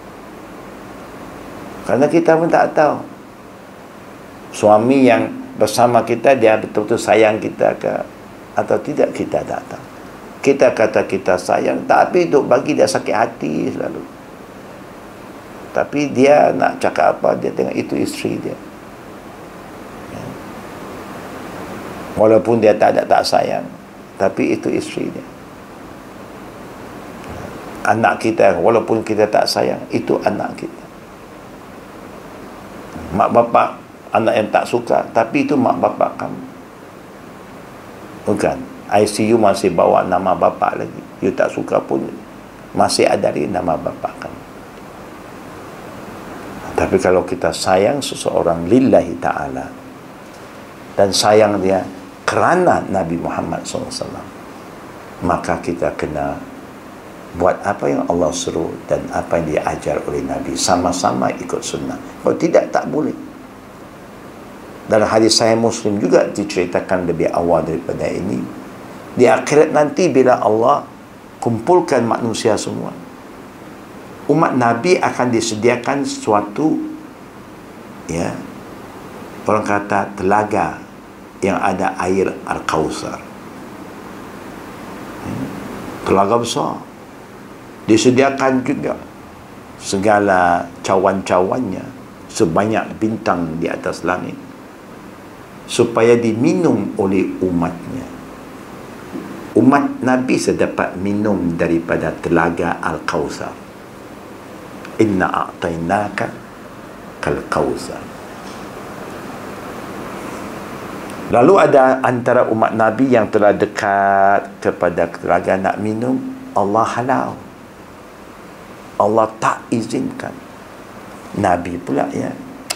Karena kita pun tak tahu suami yang bersama kita, dia betul-betul sayang kita ke atau tidak, kita tak tahu. Kita kata kita sayang, tapi untuk bagi dia sakit hati selalu. Tapi dia nak cakap apa, dia tengok itu isteri dia. Walaupun dia tak sayang, tapi itu isteri dia. Anak kita, walaupun kita tak sayang, itu anak kita. Mak bapak, anak yang tak suka, tapi itu mak bapak kamu. Bukan, ICU masih bawa nama bapak lagi. You tak suka pun masih ada di nama bapak kamu. Tapi kalau kita sayang seseorang lillahi ta'ala, dan sayang dia kerana Nabi Muhammad SAW, maka kita kena buat apa yang Allah suruh dan apa yang diajar oleh Nabi, sama-sama ikut sunnah. Kalau tidak, tak boleh. Dalam hadis Sahih Muslim juga diceritakan lebih awal daripada ini, di akhirat nanti bila Allah kumpulkan manusia semua, umat Nabi akan disediakan suatu, ya, orang kata telaga yang ada air Al-Kausar, telaga besar. Disediakan juga segala cawan-cawannya sebanyak bintang di atas langit, supaya diminum oleh umatnya. Umat Nabi sedapat minum daripada telaga Al-Kausar. Inna a'tainaka kal-kausar. Lalu ada antara umat Nabi yang telah dekat kepada telaga nak minum, Allah halau, Allah tak izinkan. Nabi pula ya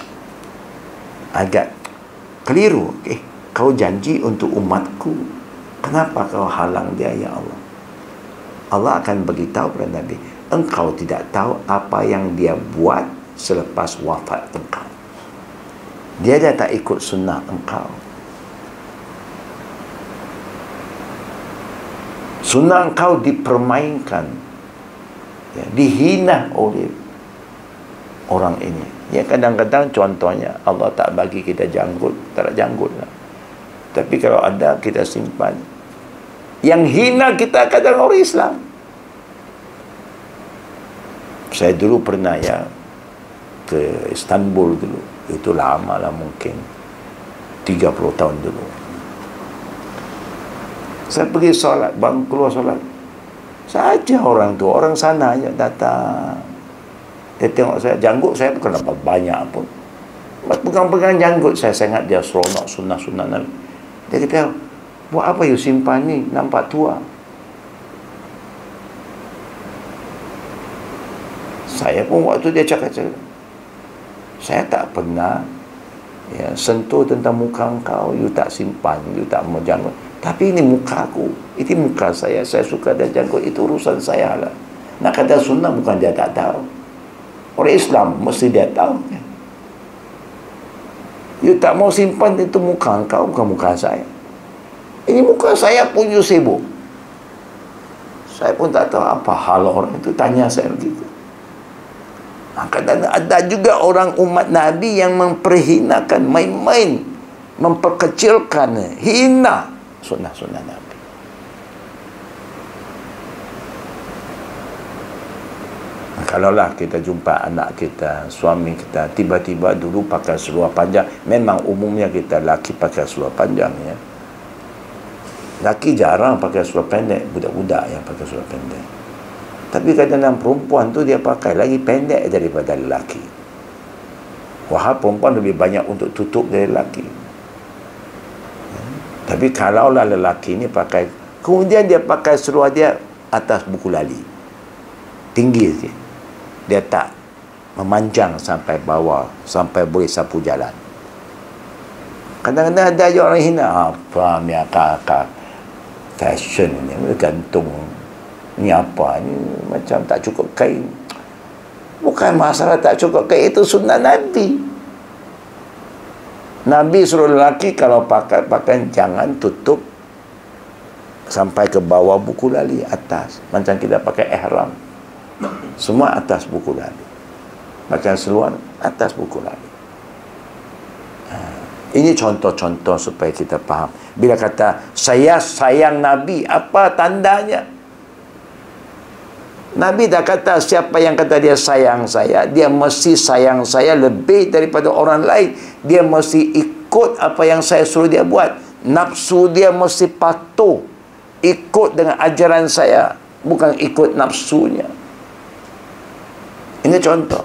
agak keliru. Kau janji untuk umatku, kenapa kau halang dia ya Allah? Allah akan beritahu kepada Nabi, engkau tidak tahu apa yang dia buat selepas wafat engkau. Dia dah tak ikut sunnah engkau. Sunnah engkau dipermainkan, ya, dihina oleh orang ini. Ya, kadang-kadang contohnya Allah tak bagi kita janggut, tak ada janggut lah. Tapi kalau ada, kita simpan. Yang hina kita kadang orang Islam. Saya dulu pernah ya ke Istanbul dulu. Itu lama lah, mungkin 30 tahun dulu. Saya pergi solat, bang keluar solat, saja orang tu, orang sana aja datang. Dia tengok saya, janggut saya bukan apa banyak pun, pegang-pegang janggut saya ingat dia seronok sunnah-sunnah Nabi. Dia kata, buat apa you simpan ni, nampak tua. Saya pun waktu dia cakap, saya tak pernah ya sentuh tentang muka engkau, you tak simpan, you tak mau janggut. Tapi ini muka aku, ini muka saya suka dan janggut, itu urusan saya lah. Nak kata sunnah bukan dia tak tahu. Orang Islam mesti dia tahu. You tak mau simpan itu muka engkau, bukan muka saya. Ini muka saya pun you sibuk. Saya pun tak tahu apa hal orang itu, tanya saya begitu. Kadang ada juga orang umat Nabi yang memperhinakan, main-main, memperkecilkan, hina sunnah-sunnah Nabi. Kalaulah kita jumpa anak kita, suami kita, tiba-tiba dulu pakai seluar panjang, memang umumnya kita laki pakai seluar panjang ya. Laki jarang pakai seluar pendek, budak-budak yang pakai seluar pendek. Tapi kadang-kadang perempuan tu dia pakai lagi pendek daripada lelaki. Wah, perempuan lebih banyak untuk tutup dari lelaki. Tapi kalaulah lelaki ni pakai, kemudian dia pakai seluar dia atas buku lali, tinggi sikit, dia tak memanjang sampai bawah, sampai boleh sapu jalan. Kadang-kadang ada orang hina, apa ni akak-akak fashion ni, gantung ni, apa ni, macam tak cukup kain. Bukan masalah tak cukup kain, itu sunnah Nabi. Nabi suruh lelaki kalau pakai pakaian jangan tutup sampai ke bawah buku lali, atas. Macam kita pakai ihram, semua atas buku lali. Pakai seluar atas buku lali. Ini contoh-contoh supaya kita faham. Bila kata saya sayang Nabi, apa tandanya? Nabi dah kata siapa yang kata dia sayang saya, dia mesti sayang saya lebih daripada orang lain. Dia mesti ikut apa yang saya suruh dia buat. Nafsu dia mesti patuh, ikut dengan ajaran saya, bukan ikut nafsunya. Ini contoh.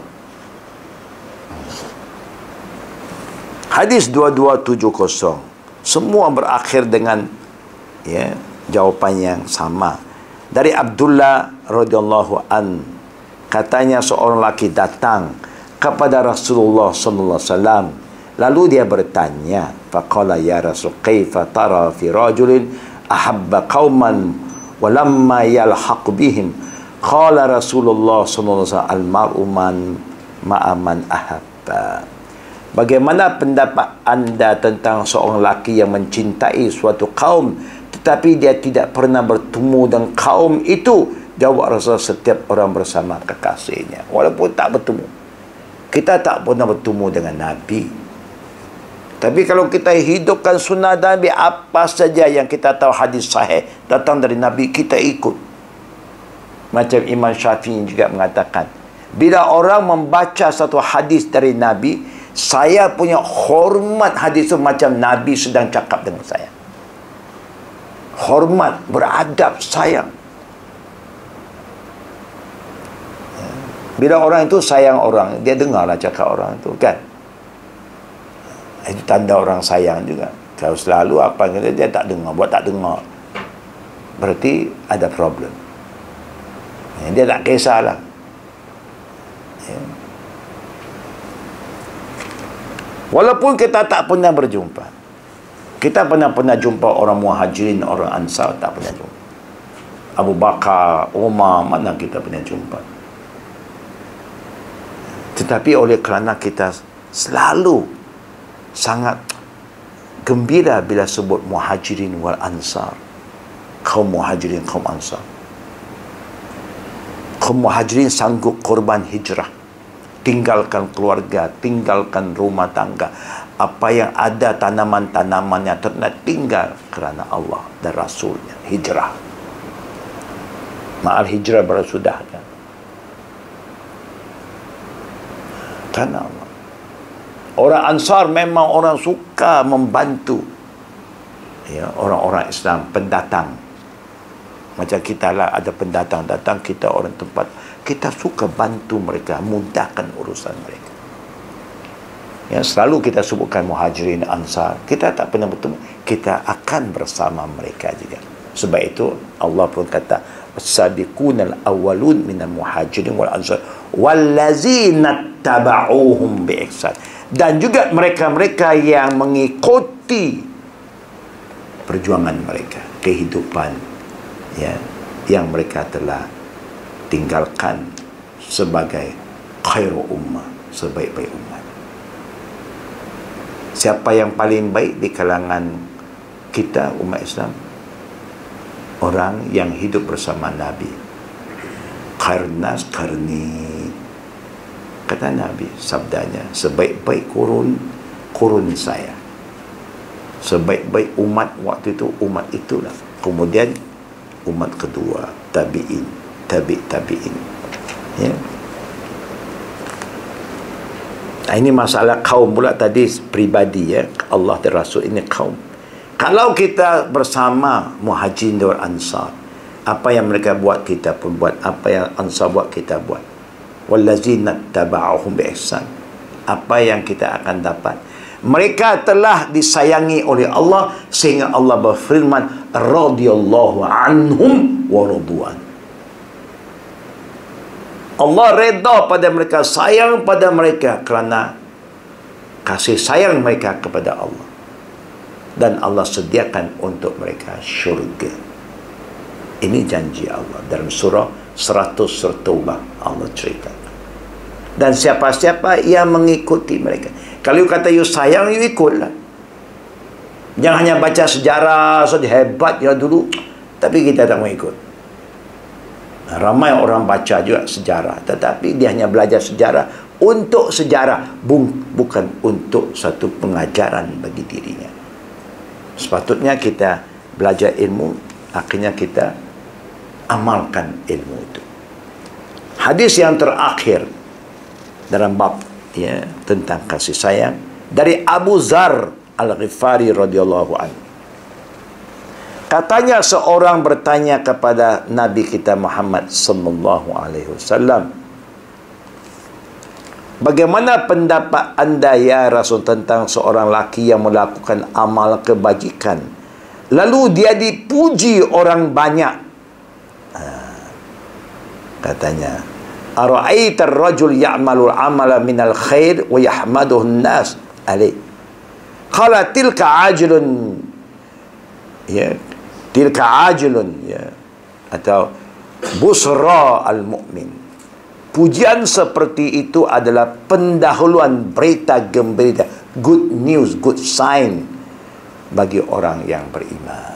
Hadis 2270 semua berakhir dengan ya jawapan yang sama. Dari Abdullah radhiyallahu an, katanya seorang lelaki datang kepada Rasulullah sallallahu alaihi wasallam, lalu dia bertanya, faqala ya Rasul kaifa tara fi rajulin ahabba qauman wa lamma yalhaq bihim Qala Rasulullah sallallahu alaihi wasallam al-mar'u man ma'a man ahabba. Bagaimana pendapat anda tentang seorang lelaki yang mencintai suatu kaum tetapi dia tidak pernah bertemu dengan kaum itu? Jawab Rasulullah, setiap orang bersama kekasihnya walaupun tak bertemu. Kita tak pernah bertemu dengan Nabi, tapi kalau kita hidupkan sunnah Nabi, apa saja yang kita tahu hadis sahih datang dari Nabi, kita ikut. Macam Imam Syafi'i juga mengatakan, bila orang membaca satu hadis dari Nabi, saya punya hormat hadis itu macam Nabi sedang cakap dengan saya. Hormat, beradab, sayang. Bila orang itu sayang orang, dia dengarlah cakap orang itu, kan? Itu tanda orang sayang juga. Kalau selalu apa yang dia tak dengar, buat tak dengar, berarti ada problem. Dia tak kisahlah. Walaupun kita tak pernah berjumpa, kita pernah jumpa orang Muhajirin, orang Ansar, tak pernah jumpa. Abu Bakar, Umar, mana kita pernah jumpa. Tetapi oleh kerana kita selalu sangat gembira bila sebut Muhajirin wal Ansar, kaum Muhajirin, kaum Ansar. Kaum Muhajirin sanggup korban hijrah, tinggalkan keluarga, tinggalkan rumah tangga, apa yang ada tanaman-tanamannya ternak, tinggal kerana Allah dan Rasulnya, hijrah. Ma'al hijrah bersudah, kan? Kerana Allah. Orang Ansar memang orang suka membantu, ya, orang-orang Islam, pendatang. Macam kita lah, ada pendatang datang, kita orang tempat, kita suka bantu mereka, mudahkan urusan mereka. Ya, selalu kita sebutkan Muhajirin, Ansar. Kita tak pernah bertemu, kita akan bersama mereka juga. Sebab itu Allah pun kata, as-sabiqunal awwalun minal muhajirin wal ansar wallazina taba'uhum bi ihsan. Dan juga mereka-mereka yang mengikuti perjuangan mereka, kehidupan, ya, yang mereka telah tinggalkan sebagai khairu ummah, sebaik-baik umat. Siapa yang paling baik di kalangan kita umat Islam? Orang yang hidup bersama Nabi. Khairun nas qarni, kata Nabi, sabdanya, sebaik-baik kurun saya. Sebaik-baik umat waktu itu, umat itulah. Kemudian umat kedua, tabi'in, tabi'in. Ya. Nah, ini masalah kaum pula tadi, pribadi, ya. Allah dan Rasul, ini kaum. Kalau kita bersama Muhajirin dan Ansar, apa yang mereka buat kita pun buat, apa yang Ansar buat kita buat. Wallazina taba'uhum bi ihsan. Apa yang kita akan dapat? Mereka telah disayangi oleh Allah sehingga Allah berfirman, radhiyallahu anhum wa radu'an. Allah redha pada mereka, sayang pada mereka kerana kasih sayang mereka kepada Allah. Dan Allah sediakan untuk mereka syurga. Ini janji Allah dalam surah 100 surah Taubah, Allah ceritakan. Dan siapa-siapa yang mengikuti mereka, kalau you kata you sayang, you ikutlah. Jangan hanya baca sejarah saja, hebat ya dulu, tapi kita tak mau ikut. Ramai orang baca juga sejarah, tetapi dia hanya belajar sejarah untuk sejarah, bukan untuk satu pengajaran bagi dirinya. Sepatutnya kita belajar ilmu, akhirnya kita amalkan ilmu itu. Hadis yang terakhir dalam bab, ya, tentang kasih sayang, dari Abu Zar Al-Ghifari radhiyallahu anhu. Katanya seorang bertanya kepada Nabi kita Muhammad sallallahu alaihi wasallam, bagaimana pendapat anda ya Rasul tentang seorang laki yang melakukan amal kebajikan lalu dia dipuji orang banyak? Katanya, ara'aita ar-rajul ya'malu al-amala minal khair wa yahmaduhu an-nas alaih. Qala tilka ajlun, ya, tilka ajlun, ya, atau busra al-mu'min. Pujian seperti itu adalah pendahuluan berita gembira, good news, good sign bagi orang yang beriman.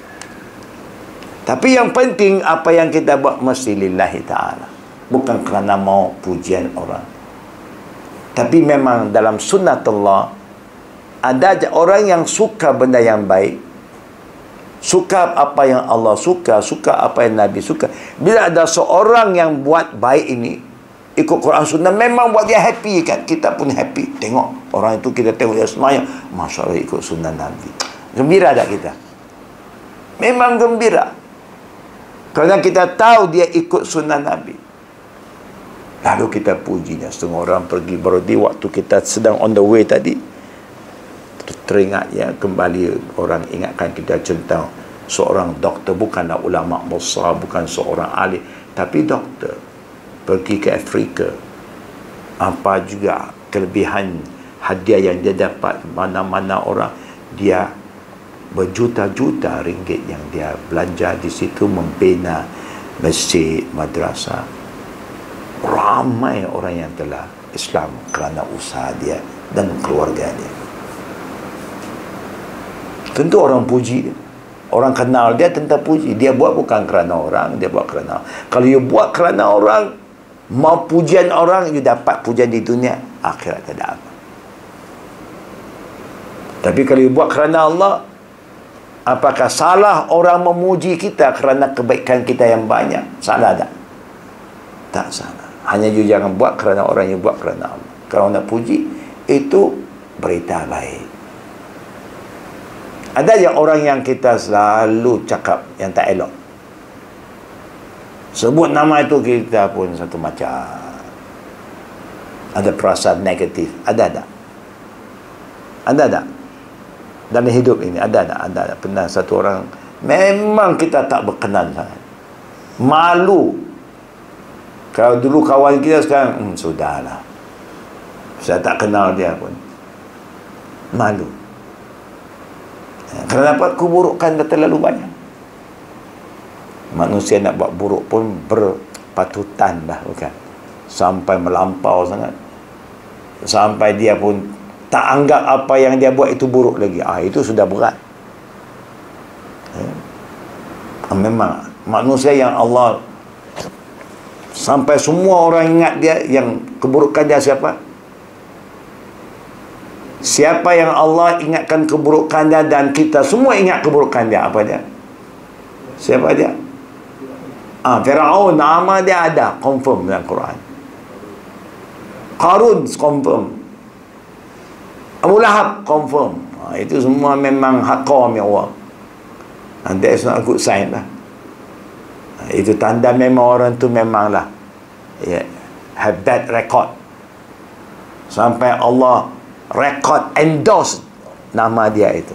Tapi yang penting apa yang kita buat mesti lillahi ta'ala, bukan kerana mau pujian orang. Tapi memang dalam sunnatullah ada orang yang suka benda yang baik, suka apa yang Allah suka, suka apa yang Nabi suka. Bila ada seorang yang buat baik ini, ikut Quran Sunnah, memang buat dia happy kan. Kita pun happy. Tengok orang itu, kita tengok dia semayang, Masya Allah ikut Sunnah Nabi. Gembira tak kita? Memang gembira. Kerana kita tahu dia ikut Sunnah Nabi. Lalu kita pujinya. Setengah orang pergi berhenti waktu kita sedang on the way tadi. Teringat ya, kembali orang ingatkan kita tentang seorang doktor, bukanlah ulama besar, bukan seorang ahli, tapi doktor pergi ke Afrika. Apa juga kelebihan hadiah yang dia dapat, mana-mana orang, dia berjuta-juta ringgit yang dia belanja di situ membina masjid, madrasah. Ramai orang yang telah Islam kerana usaha dia dan keluarga dia. Tentu orang puji dia. Orang kenal dia, tentu puji. Dia buat bukan kerana orang, dia buat kerana. Kalau you buat kerana orang, mau pujian orang, you dapat pujian di dunia, akhirat tak ada apa. Tapi kalau you buat kerana Allah, apakah salah orang memuji kita kerana kebaikan kita yang banyak? Salah tak? Tak salah. Hanya you jangan buat kerana orang, you buat kerana Allah. Kalau nak puji, itu berita baik. Ada yang orang yang kita selalu cakap yang tak elok. Sebut nama itu kita pun satu macam. Ada perasaan negatif. Ada tak? Ada tak? Dalam hidup ini ada tak? Ada tak? Pernah satu orang memang kita tak berkenan sangat. Malu. Kalau dulu kawan kita, sekarang sudahlah. Saya tak kenal dia pun. Malu. Kenapa keburukan dah terlalu banyak? Manusia nak buat buruk pun berpatutan dah, bukan? Sampai melampau sangat. Sampai dia pun tak anggap apa yang dia buat itu buruk lagi. Itu sudah berat. Memang manusia yang Allah sampai semua orang ingat dia, yang keburukan dia siapa? Siapa yang Allah ingatkan keburukan dia dan kita semua ingat keburukan dia, apa dia? Siapa dia? Firaun, nama dia ada, confirm dalam Quran. Qarun, confirm. Abu Lahab, confirm. Itu semua memang haqqam ya Allah. And that is not a good sign lah. Itu tanda memang orang tu memanglah have bad record. Sampai Allah record endorse nama dia itu.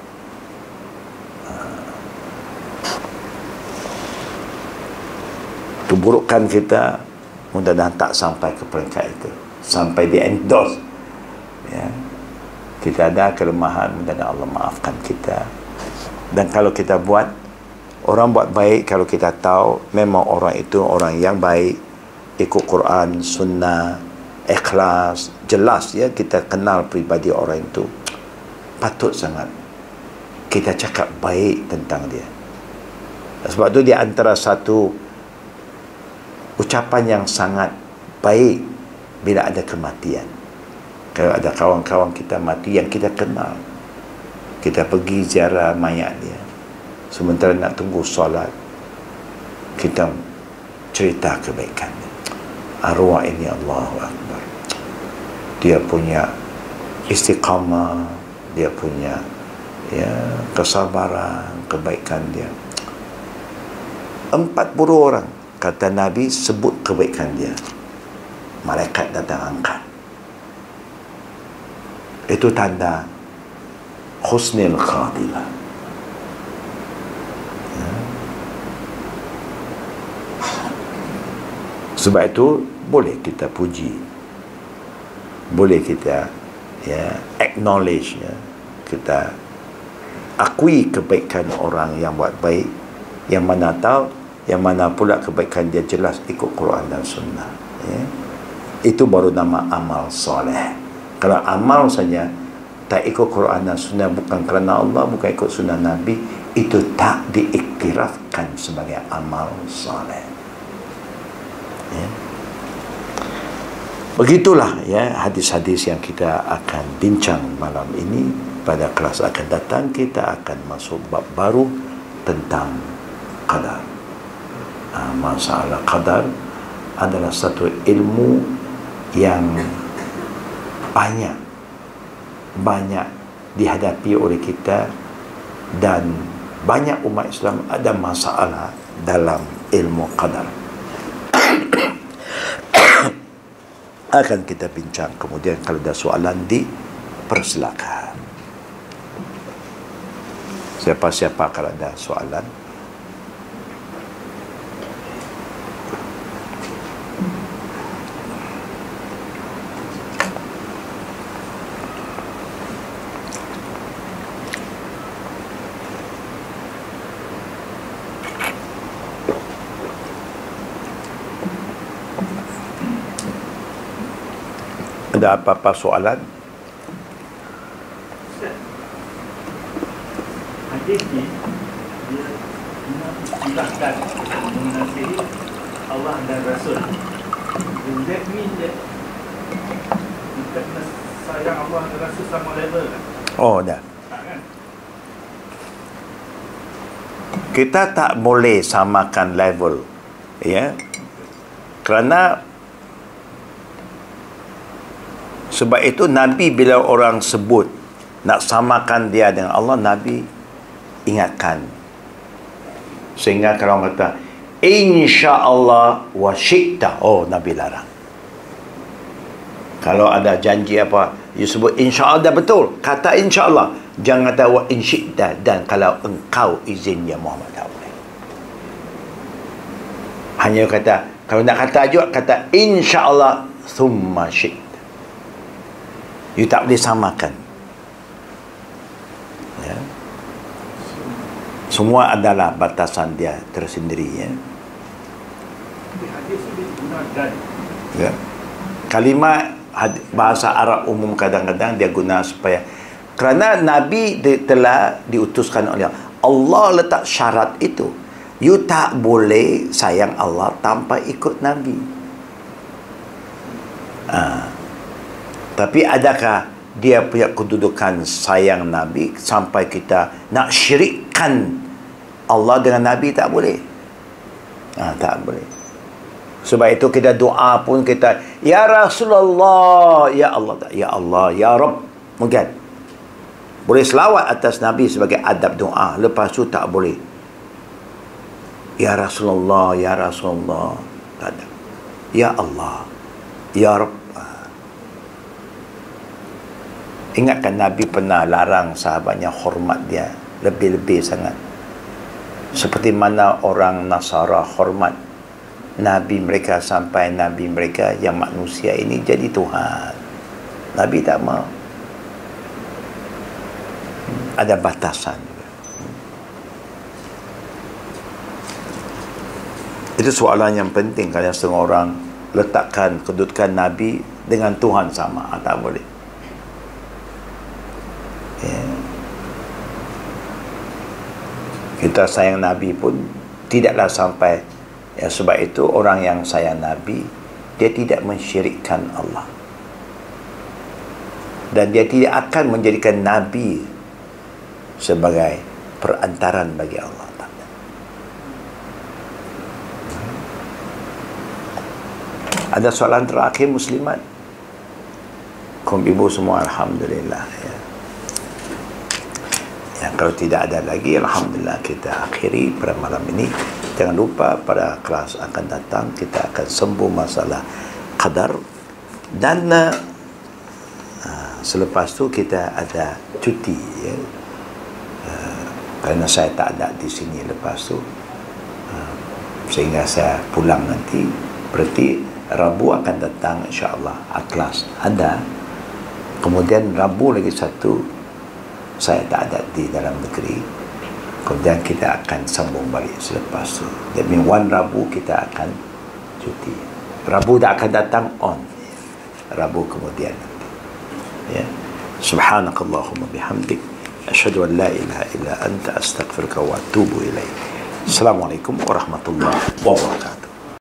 Keburukan kita mudah-mudahan tak sampai ke peringkat itu, sampai di endorse ya. Kita ada kelemahan, mudah-mudahan Allah maafkan kita. Dan kalau kita buat, orang buat baik, kalau kita tahu memang orang itu orang yang baik, ikut Quran, Sunnah, ikhlas, jelas ya, kita kenal pribadi orang itu, patut sangat kita cakap baik tentang dia. Sebab itu di antara satu ucapan yang sangat baik bila ada kematian. Kalau ada kawan-kawan kita mati yang kita kenal, kita pergi ziarah mayat dia, sementara nak tunggu solat, kita cerita kebaikan dia. Arwah ini Allahu Akbar, dia punya istiqamah, dia punya kesabaran, kebaikan dia. 40 orang kata Nabi sebut kebaikan dia, malaikat datang angkat. Itu tanda husnul khatimah. Sebab itu boleh kita puji, boleh kita acknowledge, kita akui kebaikan orang yang buat baik, yang mana tahu yang mana pula kebaikan dia jelas ikut Quran dan Sunnah, ya. Itu baru nama amal soleh. Kalau amal saja tak ikut Quran dan Sunnah, bukan kerana Allah, bukan ikut Sunnah Nabi, itu tak diiktirafkan sebagai amal soleh, ya. Begitulah, ya, hadis-hadis yang kita akan bincang malam ini. Pada kelas akan datang kita akan masuk bab baru tentang qadar. Masalah qadar adalah satu ilmu yang banyak dihadapi oleh kita, dan banyak umat Islam ada masalah dalam ilmu qadar. Akan kita bincang. Kemudian kalau ada soalan dipersilakan. Siapa-siapa kalau ada soalan. Ada apa-apa soalan? Hadis ni dia silahkan mengasihi Allah dan Rasul. Does that mean that kita kena sayang Allah dan Rasul sama level kan? Oh, dah. Tak kan? Kita tak boleh samakan level, ya. Kerana sebab itu Nabi bila orang sebut nak samakan dia dengan Allah, Nabi ingatkan. Sehingga kalau orang kata insya-Allah wa syi'ta, oh, Nabi larang. Kalau ada janji apa, you sebut insya-Allah, dah betul, kata insya-Allah. Jangan kata wa in syi'ta, dan kalau engkau izin ya Muhammad, tak boleh. Hanya kata, kalau nak kata juga kata insya-Allah thumma syi'ta. You tak boleh samakan, ya. Semua adalah batasan dia tersendiri, ya. Hadis ni guna dan, Ya. Kalimat bahasa Arab umum kadang-kadang dia guna supaya, kerana Nabi telah diutuskan oleh Allah, letak syarat itu. You tak boleh sayang Allah tanpa ikut Nabi. Tapi adakah dia punya kedudukan sayang Nabi sampai kita nak syirikkan Allah dengan Nabi? Tak boleh. Tak boleh. Sebab itu kita doa pun kita ya Rasulullah, ya Allah, tak, ya Allah, ya Rabb. Mungkin boleh selawat atas Nabi sebagai adab doa. Lepas tu tak boleh ya Rasulullah, ya Rasulullah. Tak ada. Ya Allah, ya Rabb. Ingatkan Nabi pernah larang sahabatnya hormat dia lebih-lebih sangat. Seperti mana orang Nasara hormat Nabi mereka sampai Nabi mereka yang manusia ini jadi Tuhan. Nabi tak mau. Ada batasan. Itu soalan yang penting. Kalau setengah orang letakkan kedudukan Nabi dengan Tuhan sama, tak boleh. Ya. Kita sayang Nabi pun tidaklah sampai, ya, sebab itu orang yang sayang Nabi, dia tidak mensyirikkan Allah, dan dia tidak akan menjadikan Nabi sebagai perantaran bagi Allah. Ada soalan terakhir muslimat? Kaum ibu semua alhamdulillah, ya. Kalau tidak ada lagi, alhamdulillah kita akhiri pada malam ini. Jangan lupa pada kelas akan datang kita akan sambung masalah qadar, dan selepas tu kita ada cuti, ya. Kerana saya tak ada di sini lepas tu, sehingga saya pulang nanti. Berarti Rabu akan datang insya-Allah kelas ada. Kemudian Rabu lagi satu saya tak ada di dalam negeri. Kemudian kita akan sambung balik selepas tu. That means one Rabu kita akan cuti. Rabu tak akan datang on. Rabu kemudian nanti. Ya. Subhanakallahumma bihamdik. Asyhadu an la ilaha illa anta astaghfiruka wa atubu ilaik. Assalamualaikum warahmatullahi wabarakatuh.